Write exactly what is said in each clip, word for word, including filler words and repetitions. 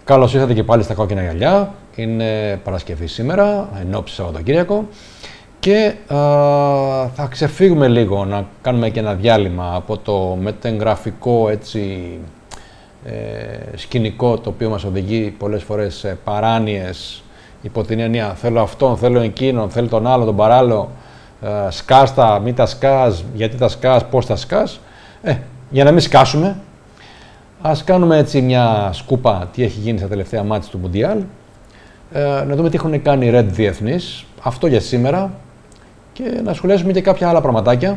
Καλώς ήρθατε και πάλι στα κόκκινα γυαλιά. Είναι Παρασκευή σήμερα, ενόψει Σαββατοκύριακο. Και α, θα ξεφύγουμε λίγο, να κάνουμε και ένα διάλειμμα από το μετεγγραφικό έτσι, ε, σκηνικό το οποίο μας οδηγεί πολλές φορές σε παράνοιες υπό την έννοια θέλω αυτόν, θέλω εκείνον, θέλω τον άλλο, τον παράλληλο, ε, σκάστα, μη τα σκάς, γιατί τα σκάς, πώς τα σκάς. Ε, για να μην σκάσουμε, ας κάνουμε έτσι μια σκούπα τι έχει γίνει στα τελευταία μάτς του Μουντιάλ, ε, να δούμε τι έχουν κάνει οι Red διεθνείς, αυτό για σήμερα, και να σχολιάσουμε και κάποια άλλα πραγματάκια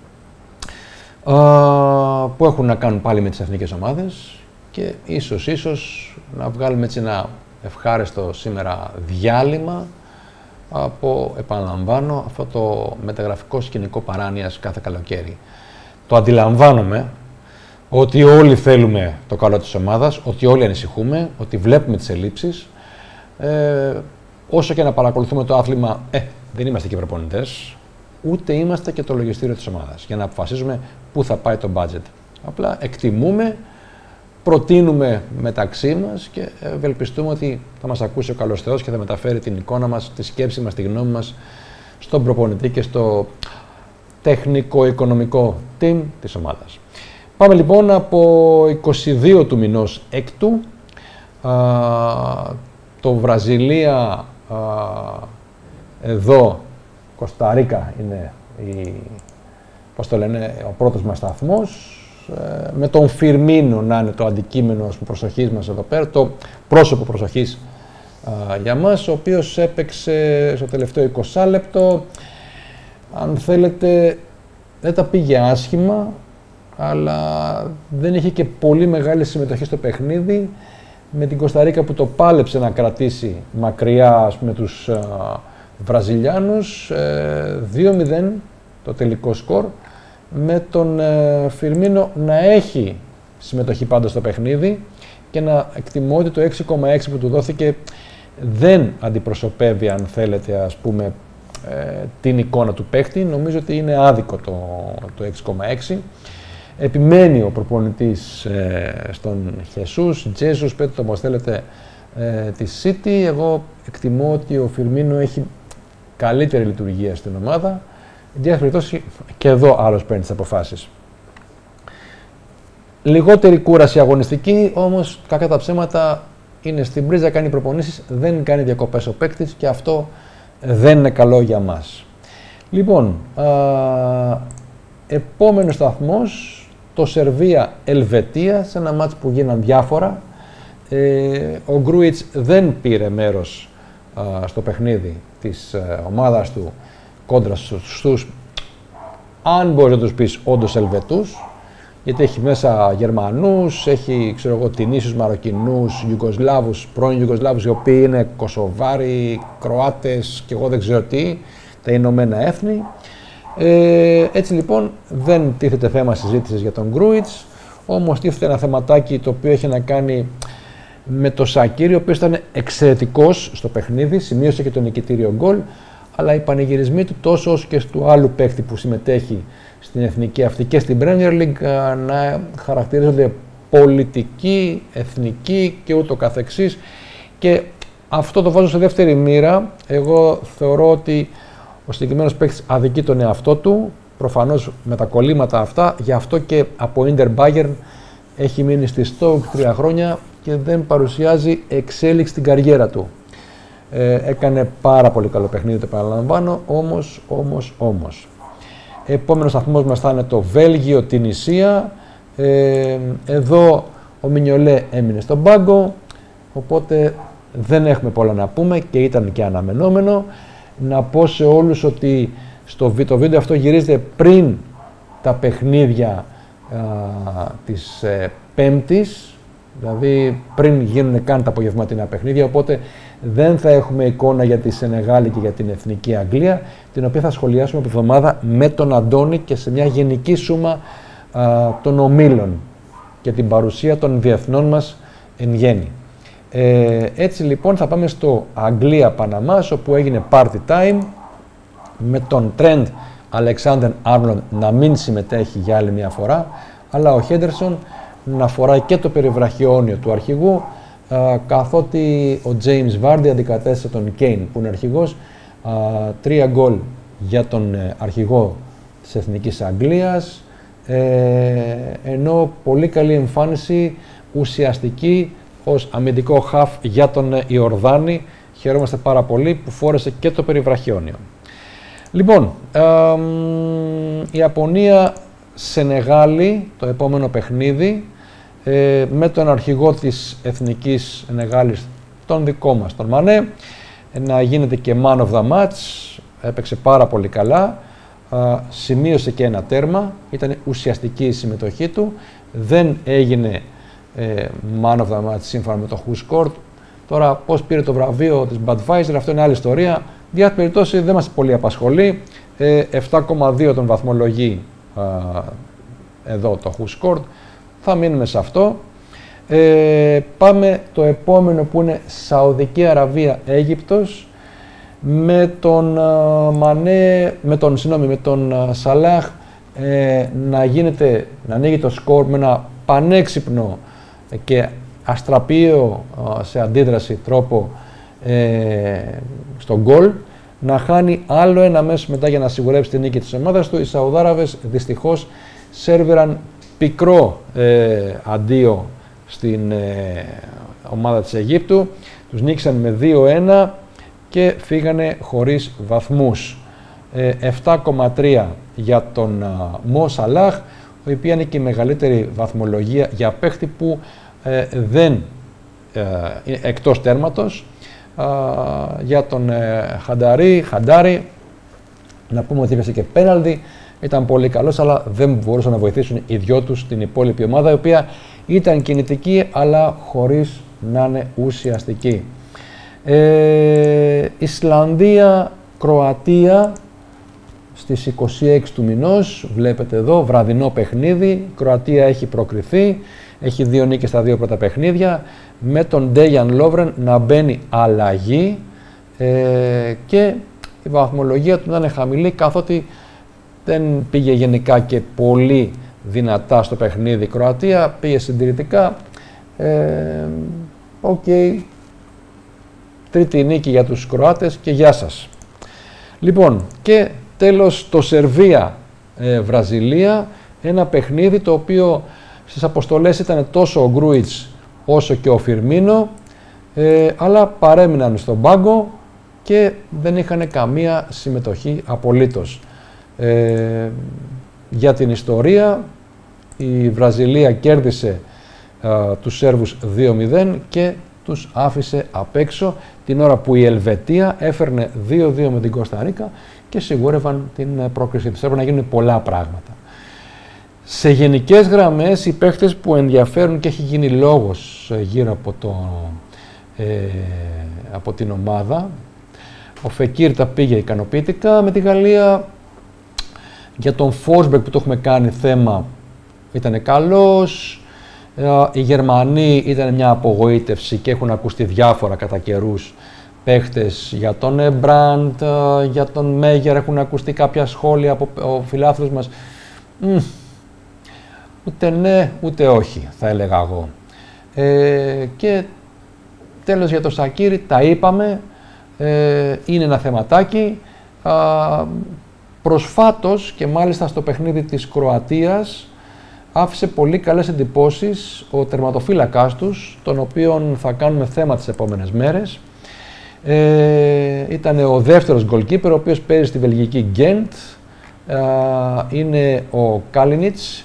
ε, που έχουν να κάνουν πάλι με τις εθνικές ομάδες και ίσως, ίσως να βγάλουμε έτσι ένα ευχάριστο σήμερα διάλειμμα από, επαναλαμβάνω, αυτό το μεταγραφικό σκηνικό παράνοιας κάθε καλοκαίρι. Το αντιλαμβάνομαι ότι όλοι θέλουμε το καλό της ομάδας, ότι όλοι ανησυχούμε, ότι βλέπουμε τις ελλείψεις. Ε, όσο και να παρακολουθούμε το άθλημα, ε, δεν είμαστε και προπονητές, ούτε είμαστε και το λογιστήριο της ομάδας, για να αποφασίζουμε πού θα πάει το budget. Απλά εκτιμούμε, προτείνουμε μεταξύ μας και ευελπιστούμε ότι θα μας ακούσει ο καλός Θεός και θα μεταφέρει την εικόνα μας, τη σκέψη μας, τη γνώμη μας στον προπονητή και στο τεχνικό-οικονομικό team της ομάδας. Πάμε λοιπόν από είκοσι δύο του μηνός έκτου, α, το Βραζιλία, α, εδώ, Κοσταρίκα είναι η, πώς το λένε, ο πρώτος μας σταθμός, ε, με τον Φιρμίνο να είναι το αντικείμενο προσοχής μας εδώ πέρα, το πρόσωπο προσοχής α, για μας, ο οποίος έπαιξε στο τελευταίο είκοσι λεπτό, αν θέλετε, δεν τα πήγε άσχημα, αλλά δεν είχε και πολύ μεγάλη συμμετοχή στο παιχνίδι, με την Κοσταρίκα που το πάλεψε να κρατήσει μακριά, ας πούμε, τους α, Βραζιλιάνους, ε, δύο μηδέν το τελικό σκορ, με τον ε, Φιρμίνο να έχει συμμετοχή πάντα στο παιχνίδι και να εκτιμώ ότι το έξι κόμμα έξι που του δόθηκε δεν αντιπροσωπεύει, αν θέλετε, ας πούμε, ε, την εικόνα του παίχτη. Νομίζω ότι είναι άδικο το, το έξι κόμμα έξι. Επιμένει ο προπονητής ε, στον Χεσούς, Τζέσους, πέτω το όπως θέλετε, ε, τη City. Εγώ εκτιμώ ότι ο Φιρμίνο έχει καλύτερη λειτουργία στην ομάδα. Εν διάφορα περιπτώσει και εδώ άλλος παίρνει τις αποφάσεις. Λιγότερη κούραση αγωνιστική, όμως κακά τα ψέματα είναι στην πρίζα, κάνει προπονήσεις, δεν κάνει διακοπές ο παίκτης και αυτό δεν είναι καλό για μας. Λοιπόν, α, επόμενος σταθμός, το Σερβία-Ελβετία, σε ένα μάτς που γίναν διάφορα. Ε, ο Γκρούιτς δεν πήρε μέρος α, στο παιχνίδι της ε, ομάδας του κόντρα στους, αν μπορείς να τους πεις, όντως Ελβετούς, γιατί έχει μέσα Γερμανούς, έχει, ξέρω εγώ, Τινήσιους, Μαροκινούς, Ιουγκοσλάβους, πρώην Ιουγκοσλάβους, οι οποίοι είναι Κωσοβάροι, Κροάτες και εγώ δεν ξέρω τι, τα Ηνωμένα Έθνη. Ε, έτσι λοιπόν δεν τίθεται θέμα συζήτησης για τον Γκρούιτς, όμως τίθεται ένα θεματάκι το οποίο έχει να κάνει με το Σακίρι, ο οποίος ήταν εξαιρετικός στο παιχνίδι, σημείωσε και το νικητήριο γκολ, αλλά οι πανηγυρισμοί του τόσο όσο και του άλλου παίκτη που συμμετέχει στην εθνική αυτή και στην Premier League να χαρακτηρίζονται πολιτική, εθνική και ούτω καθεξής, και αυτό το βάζω σε δεύτερη μοίρα. Εγώ θεωρώ ότι ο συγκεκριμένος παίκτης αδικεί τον εαυτό του, προφανώς με τα κολλήματα αυτά, γι' αυτό και από Inter Bayern έχει μείνει στη Stoke τρία χρόνια και δεν παρουσιάζει εξέλιξη στην καριέρα του. Ε, έκανε πάρα πολύ καλό παιχνίδι, το επαναλαμβάνω, όμως, όμως, όμως. Επόμενος σταθμός μας θα είναι το Βέλγιο, την Ισία. Ε, εδώ ο Μινιολέ έμεινε στον πάγκο, οπότε δεν έχουμε πολλά να πούμε και ήταν και αναμενόμενο. Να πω σε όλους ότι στο, το βίντεο αυτό γυρίζεται πριν τα παιχνίδια α, της ε, Πέμπτης, δηλαδή πριν γίνουν καν τα απογευματινά παιχνίδια, οπότε δεν θα έχουμε εικόνα για τη Σενεγάλη και για την Εθνική Αγγλία, την οποία θα σχολιάσουμε από εβδομάδα με τον Αντώνη και σε μια γενική σούμα α, των ομίλων και την παρουσία των διεθνών μας εν γέννη. Ε, έτσι λοιπόν θα πάμε στο Αγγλία-Παναμάς, όπου έγινε party time με τον Trent Alexander-Arnold να μην συμμετέχει για άλλη μια φορά, αλλά ο Henderson να φοράει και το περιβραχιόνιο του αρχηγού α, καθότι ο James Vardy αντικατέστησε τον Kane που είναι αρχηγός. Α, τρία γκολ για τον ε, αρχηγό της Εθνικής Αγγλίας, ε, ενώ πολύ καλή εμφάνιση ουσιαστική ως αμυντικό χαφ για τον ε, Ιορδάνη. Χαιρόμαστε πάρα πολύ που φόρεσε και το περιβραχιόνιο. Λοιπόν, ε, η Ιαπωνία Σενεγάλη, το επόμενο παιχνίδι, ε, με τον αρχηγό της Εθνικής Σενεγάλης, τον δικό μας, τον Μανέ, να γίνεται και man of the match, έπαιξε πάρα πολύ καλά, α, σημείωσε και ένα τέρμα, ήταν ουσιαστική η συμμετοχή του, δεν έγινε ε, man of the match σύμφωνα με το Who Scored. Τώρα πώς πήρε το βραβείο της Budweiser, αυτό είναι άλλη ιστορία. Δια περιπτώσει δεν μας πολύ απασχολεί, ε, επτά κόμμα δύο τον βαθμολογεί α, εδώ το Who Scored, θα μείνουμε σε αυτό. Ε, πάμε το επόμενο που είναι Σαουδική Αραβία Αίγυπτος, με τον uh, Μανέ, με τον, συγγνώμη, με τον uh, Σαλάχ ε, να γίνεται, να ανοίγει το σκορ με ένα πανέξυπνο και αστραπείο uh, σε αντίδραση τρόπο ε, στον γκολ, να χάνει άλλο ένα μέσο μετά για να σιγουρέψει την νίκη της ομάδας του. Οι Σαουδάραβες δυστυχώς σέρβιραν πικρό ε, αντίο στην ε, ομάδα της Αιγύπτου, τους νίκησαν με δύο ένα και φύγανε χωρίς βαθμούς. Ε, επτά κόμμα τρία για τον α, Μο Σαλάχ, ο οποίος είναι και η μεγαλύτερη βαθμολογία για παίχτη που ε, δεν ε, είναι εκτός τέρματος. Α, για τον ε, Χανταρί, Χαντάρι, να πούμε ότι έπιασε και πέναλτι, ήταν πολύ καλός, αλλά δεν μπορούσαν να βοηθήσουν οι δυο τους την υπόλοιπη ομάδα, η οποία ήταν κινητική, αλλά χωρίς να είναι ουσιαστική. Ε, Ισλανδία, Κροατία, στις είκοσι έξι του μηνός, βλέπετε εδώ, βραδινό παιχνίδι. Η Κροατία έχει προκριθεί, έχει δύο νίκες στα δύο πρώτα παιχνίδια, με τον Ντέιαν Λόβρεν να μπαίνει αλλαγή ε, και η βαθμολογία του να είναι χαμηλή, καθότι δεν πήγε γενικά και πολύ δυνατά στο παιχνίδι η Κροατία, πήγε συντηρητικά. Οκ, ε, okay. Τρίτη νίκη για τους Κροάτες και γεια σας. Λοιπόν, και τέλος το Σερβία-Βραζιλία, ε, ένα παιχνίδι το οποίο στις αποστολές ήταν τόσο ο Γκρούιτς όσο και ο Φιρμίνο, ε, αλλά παρέμειναν στον πάγκο και δεν είχαν καμία συμμετοχή απολύτως. Ε, για την ιστορία, η Βραζιλία κέρδισε α, τους Σέρβους δύο μηδέν και τους άφησε απ' έξω την ώρα που η Ελβετία έφερνε δύο δύο με την Κώστα Ρίκα και σιγούρευαν την πρόκριση τους. Έπρεπε να γίνουν πολλά πράγματα. Σε γενικές γραμμές, οι παίχτες που ενδιαφέρουν και έχει γίνει λόγος γύρω από, το, ε, από την ομάδα, ο Φεκίρ τα πήγε ικανοποιητικά με τη Γαλλία. Για τον Φόρσμπεκ που το έχουμε κάνει θέμα ήταν καλός. Οι Γερμανοί ήταν μια απογοήτευση και έχουν ακουστεί διάφορα κατά καιρούς παίχτες. Για τον Εμπραντ, για τον Μέγερ έχουν ακουστεί κάποια σχόλια από ο φιλάθλος μας. Μ, ούτε ναι, ούτε όχι, θα έλεγα εγώ. Ε, και τέλος για τον Σακίρι, τα είπαμε, ε, είναι ένα θεματάκι. Α, προσφάτως και μάλιστα στο παιχνίδι της Κροατίας άφησε πολύ καλές εντυπώσεις ο τερματοφύλακάς τους, τον οποίον θα κάνουμε θέμα τις επόμενες μέρες. Ε, ήταν ο δεύτερος goalkeeper, ο οποίος παίζει στη βελγική Γκέντ. Ε, είναι ο Κάλινιτς.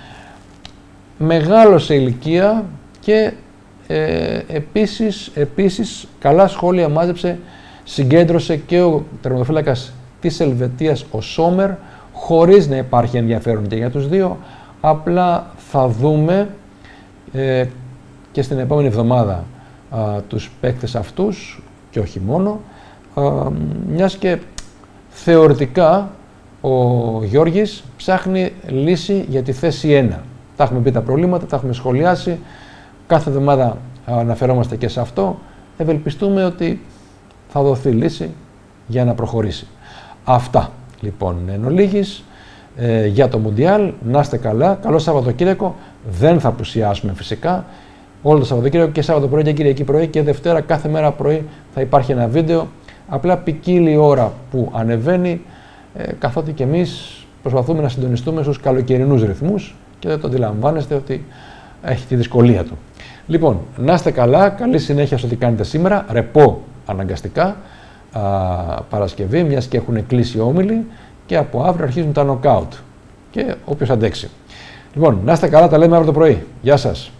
Μεγάλος σε ηλικία και ε, επίσης, επίσης καλά σχόλια μάζεψε, συγκέντρωσε και ο τερματοφύλακας της Ελβετίας, ο Σόμερ, χωρίς να υπάρχει ενδιαφέρον και για τους δύο. Απλά θα δούμε ε, και στην επόμενη εβδομάδα α, τους παίκτες αυτούς και όχι μόνο, α, μιας και θεωρητικά ο Γιώργης ψάχνει λύση για τη θέση ένα. Τα έχουμε πει τα προβλήματα, τα έχουμε σχολιάσει, κάθε εβδομάδα αναφερόμαστε και σε αυτό. Ευελπιστούμε ότι θα δοθεί λύση για να προχωρήσει. Αυτά λοιπόν εν ολίγης ε, για το Μουντιάλ. Να είστε καλά, καλό Σαββατοκύριακο. Δεν θα απουσιάσουμε φυσικά όλο το Σαββατοκύριακο και Σάββατο πρωί και Κυριακή πρωί και Δευτέρα κάθε μέρα πρωί θα υπάρχει ένα βίντεο. Απλά ποικίλει η ώρα που ανεβαίνει, ε, καθότι και εμείς προσπαθούμε να συντονιστούμε στους καλοκαιρινούς ρυθμούς και δεν το αντιλαμβάνεστε ότι έχει τη δυσκολία του. Λοιπόν, να είστε καλά, καλή συνέχεια στο τι κάνετε σήμερα, ρεπό αναγκαστικά, α, Παρασκευή, μιας και έχουν κλείσει όμιλοι και από αύριο αρχίζουν τα νοκάουτ και όποιος αντέξει. Λοιπόν, να είστε καλά, τα λέμε αύριο το πρωί. Γεια σας.